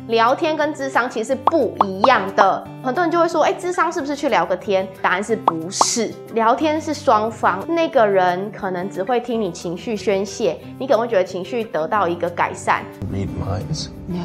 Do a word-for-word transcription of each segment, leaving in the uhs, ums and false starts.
聊天跟諮商其实是不一样的。很多人就会说，哎、欸，諮商是不是去聊个天？答案是不是？聊天是双方，那个人可能只会听你情绪宣泄，你可能会觉得情绪得到一个改善。 Read minds? No。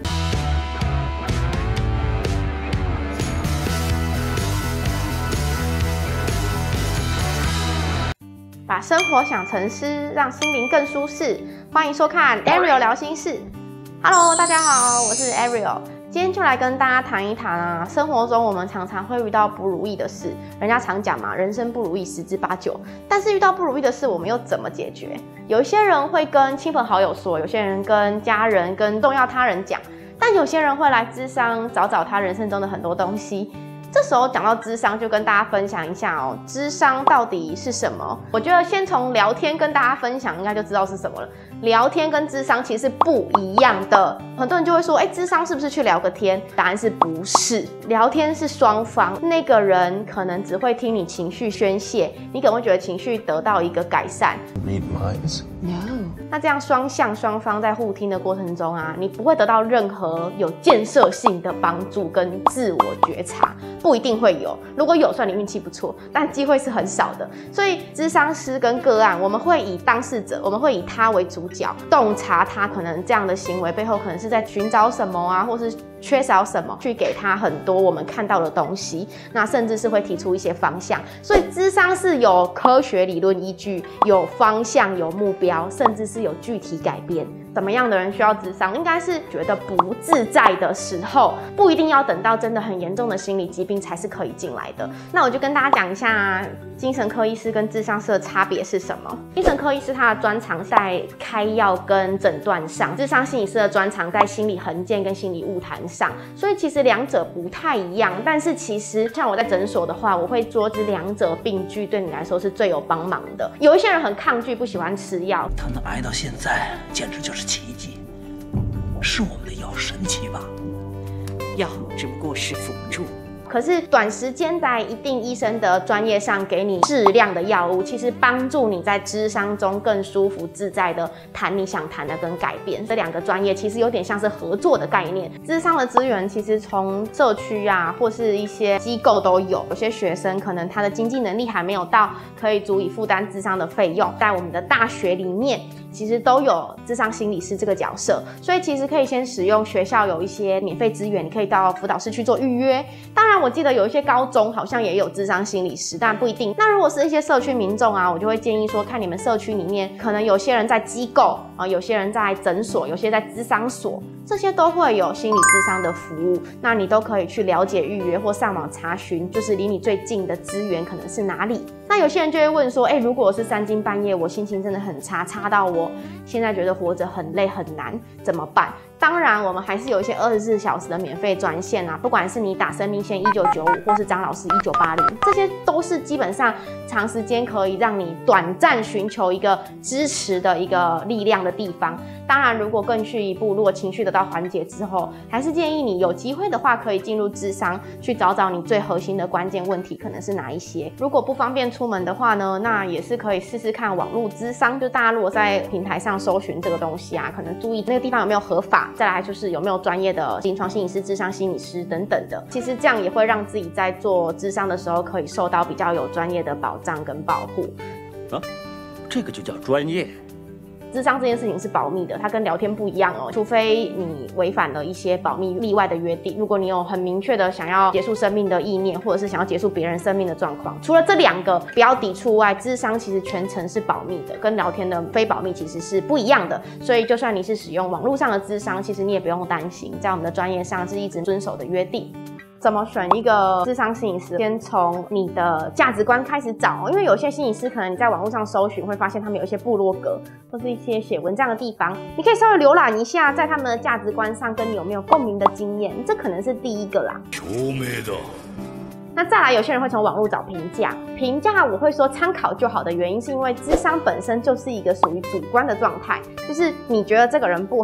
把生活想成诗，让心灵更舒适。欢迎收看 Ariel 聊心事。Hello， 大家好，我是 Ariel。今天就来跟大家谈一谈啊，生活中我们常常会遇到不如意的事。人家常讲嘛，人生不如意十之八九。但是遇到不如意的事，我们又怎么解决？有一些人会跟亲朋好友说，有些人跟家人、跟重要他人讲，但有些人会来諮商，找找他人生中的很多东西。这时候讲到諮商，就跟大家分享一下哦，諮商到底是什么？我觉得先从聊天跟大家分享，应该就知道是什么了。聊天跟諮商其实是不一样的。很多人就会说，哎、欸，諮商是不是去聊个天？答案是不是？聊天是双方，那个人可能只会听你情绪宣泄，你可能会觉得情绪得到一个改善。 Read minds? No。那这样双向双方在互听的过程中啊，你不会得到任何有建设性的帮助跟自我觉察，不一定会有。如果有，算你运气不错，但机会是很少的。所以，諮商師跟個案，我们会以当事者，我们会以他为主角，洞察他可能这样的行为背后可能是在寻找什么啊，或是缺少什么，去给他很多我们看到的东西，那甚至是会提出一些方向。所以諮商是有科学理论依据，有方向，有目标，甚至是有具体改变。怎么样的人需要諮商？应该是觉得不自在的时候，不一定要等到真的很严重的心理疾病才是可以进来的。那我就跟大家讲一下精神科医师跟諮商师的差别是什么。精神科医师他的专长在开药跟诊断上，諮商心理师的专长在心理衡鉴跟心理晤谈上，所以其实两者不太一样。但是其实像我在诊所的话，我会说这两者并具，对你来说是最有帮忙的。有一些人很抗拒，不喜欢吃药， 他能挨到现在，简直就是奇迹。是我们的药神奇吧？ 药只不过是辅助。 可是短时间在一定医生的专业上给你适量的药物，其实帮助你在諮商中更舒服自在的谈你想谈的跟改变。这两个专业其实有点像是合作的概念。諮商的资源其实从社区啊或是一些机构都有，有些学生可能他的经济能力还没有到可以足以负担諮商的费用，在我们的大学里面其实都有諮商心理师这个角色，所以其实可以先使用学校有一些免费资源，你可以到辅导室去做预约。当然我记得有一些高中好像也有諮商心理师，但不一定。那如果是一些社区民众啊，我就会建议说，看你们社区里面可能有些人在机构啊，有些人在诊所，有些在諮商所，这些都会有心理諮商的服务，那你都可以去了解预约或上网查询，就是离你最近的资源可能是哪里。那有些人就会问说，哎、欸，如果我是三更半夜，我心情真的很差，差到我现在觉得活着很累很难，怎么办？当然，我们还是有一些二十四小时的免费专线啊，不管是你打生命线一九九五，或是张老师一九八零，这些都是基本上长时间可以让你短暂寻求一个支持的一个力量的地方。当然，如果更去一步，如果情绪得到缓解之后，还是建议你有机会的话，可以进入諮商，去找找你最核心的关键问题可能是哪一些。如果不方便出门的话呢，那也是可以试试看网络諮商。就大家如果在平台上搜寻这个东西啊，可能注意那个地方有没有合法，再来就是有没有专业的临床心理师、諮商心理师等等的。其实这样也会让自己在做諮商的时候，可以受到比较有专业的保障跟保护。 啊，这个就叫专业。 諮商这件事情是保密的，它跟聊天不一样哦，除非你违反了一些保密例外的约定。如果你有很明确的想要结束生命的意念，或者是想要结束别人生命的状况，除了这两个不要抵触外，諮商其实全程是保密的，跟聊天的非保密其实是不一样的。所以就算你是使用网络上的諮商，其实你也不用担心，在我们的专业上是一直遵守的约定。怎么选一个諮商心理师？先从你的价值观开始找，因为有些心理师可能你在网络上搜寻会发现他们有一些部落格或是一些写文章的地方，你可以稍微浏览一下，在他们的价值观上跟你有没有共鸣的经验，这可能是第一个啦。那再来，有些人会从网络找评价，评价我会说参考就好的原因，是因为諮商本身就是一个属于主观的状态，就是你觉得这个人不好，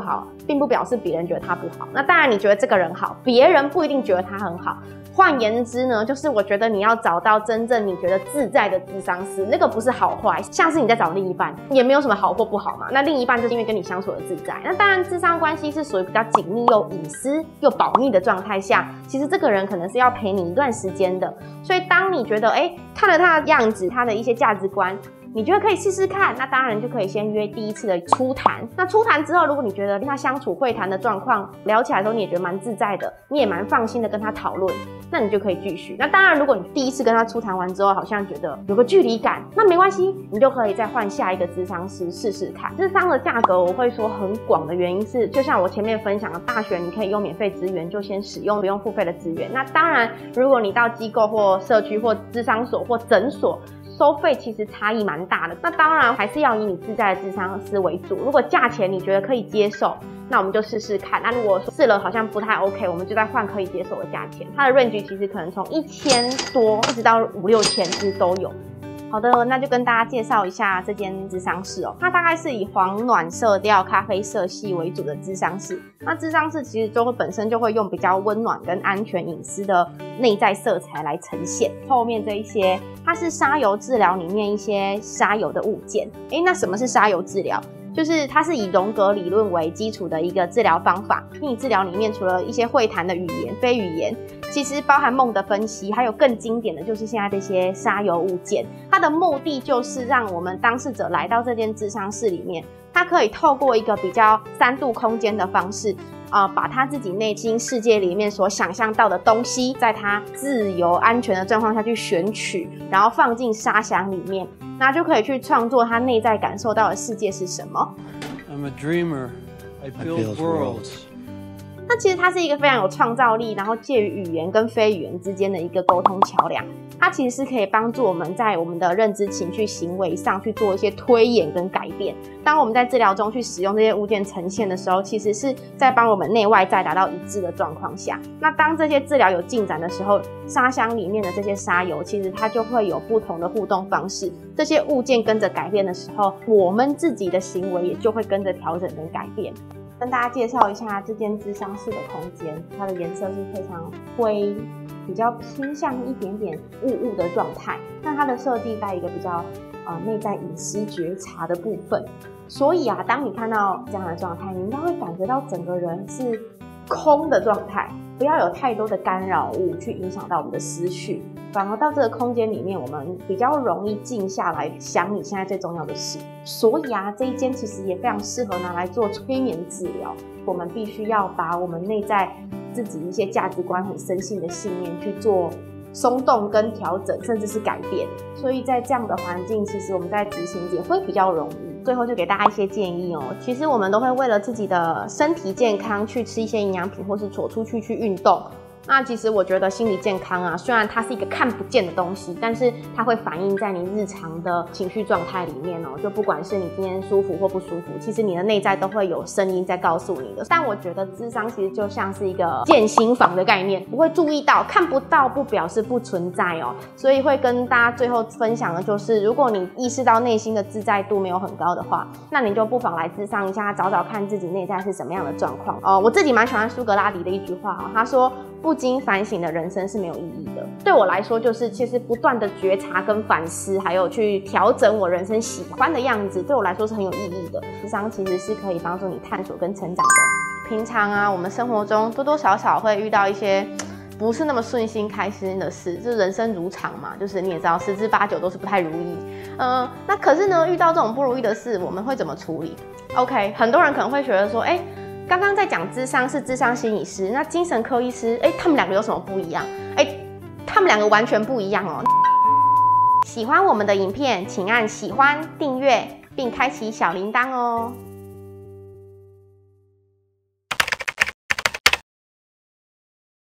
并不表示别人觉得他不好。那当然，你觉得这个人好，别人不一定觉得他很好。换言之呢，就是我觉得你要找到真正你觉得自在的咨商师，那个不是好坏，像是你在找另一半，也没有什么好或不好嘛。那另一半就是因为跟你相处的自在。那当然，咨商关系是属于比较紧密又隐私又保密的状态下，其实这个人可能是要陪你一段时间的。所以当你觉得哎、欸，看了他的样子，他的一些价值观，你觉得可以试试看，那当然就可以先约第一次的初谈。那初谈之后，如果你觉得跟他相处会谈的状况聊起来的时候，你也觉得蛮自在的，你也蛮放心的跟他讨论，那你就可以继续。那当然，如果你第一次跟他初谈完之后，好像觉得有个距离感，那没关系，你就可以再换下一个咨商师试试看。咨商的价格我会说很广的原因是，就像我前面分享的，大学你可以用免费资源就先使用，不用付费的资源。那当然，如果你到机构或社区或咨商所或诊所，收费其实差异蛮大的，那当然还是要以你自在的咨商师为主。如果价钱你觉得可以接受，那我们就试试看。那如果试了好像不太 OK， 我们就再换可以接受的价钱。它的 range 其实可能从一千多一直到五六千，其实都有。好的，那就跟大家介绍一下这间咨商室哦。它大概是以黄暖色调、咖啡色系为主的咨商室。那咨商室其实就会本身就会用比较温暖跟安全隐私的内在色彩来呈现。后面这一些，它是沙油治疗里面一些沙油的物件。诶，那什么是沙油治疗？就是它是以荣格理论为基础的一个治疗方法。心理治疗里面除了一些会谈的语言、非语言，其实包含梦的分析，还有更经典的就是现在这些沙油物件。它的目的就是让我们当事者来到这间咨商室里面，他可以透过一个比较三度空间的方式，呃，把他自己内心世界里面所想象到的东西，在他自由安全的状况下去选取，然后放进沙箱里面，那就可以去创作他内在感受到的世界是什么。 I'm a dreamer. I build worlds. 那其实它是一个非常有创造力，然后介于语言跟非语言之间的一个沟通桥梁。它其实是可以帮助我们在我们的认知、情绪、行为上去做一些推演跟改变。当我们在治疗中去使用这些物件呈现的时候，其实是在帮我们内外在达到一致的状况下。那当这些治疗有进展的时候，沙箱里面的这些沙油，其实它就会有不同的互动方式。这些物件跟着改变的时候，我们自己的行为也就会跟着调整跟改变。跟大家介绍一下这间咨商室的空间，它的颜色是非常灰，比较倾向一点点雾雾的状态。那它的设计在一个比较呃内在隐私觉察的部分，所以啊，当你看到这样的状态，你应该会感觉到整个人是空的状态，不要有太多的干扰物去影响到我们的思绪，反而到这个空间里面，我们比较容易静下来想你现在最重要的事。所以啊，这一间其实也非常适合拿来做催眠治疗。我们必须要把我们内在自己一些价值观很深信的信念去做松动跟调整，甚至是改变。所以在这样的环境，其实我们在执行也会比较容易。最后就给大家一些建议哦，其实我们都会为了自己的身体健康去吃一些营养品，或是走出去去运动。那其实我觉得心理健康啊，虽然它是一个看不见的东西，但是它会反映在你日常的情绪状态里面哦。就不管是你今天舒服或不舒服，其实你的内在都会有声音在告诉你的。但我觉得諮商其实就像是一个健心房的概念，不会注意到，看不到不表示不存在哦。所以会跟大家最后分享的就是，如果你意识到内心的自在度没有很高的话，那你就不妨来諮商一下，找找看自己内在是什么样的状况哦。我自己蛮喜欢苏格拉底的一句话哦，他说，不经反省的人生是没有意义的。对我来说，就是其实不断的觉察跟反思，还有去调整我人生喜欢的样子，对我来说是很有意义的。諮商其实是可以帮助你探索跟成长的。平常啊，我们生活中多多少少会遇到一些不是那么顺心开心的事，就是人生如常嘛，就是你也知道，十之八九都是不太如意。嗯、呃，那可是呢，遇到这种不如意的事，我们会怎么处理 ？OK， 很多人可能会觉得说，哎、欸。刚刚在讲諮商是諮商心理师，那精神科医师，哎、欸，他们两个有什么不一样？哎、欸，他们两个完全不一样哦。喜欢我们的影片，请按喜欢、订阅，并开启小铃铛哦。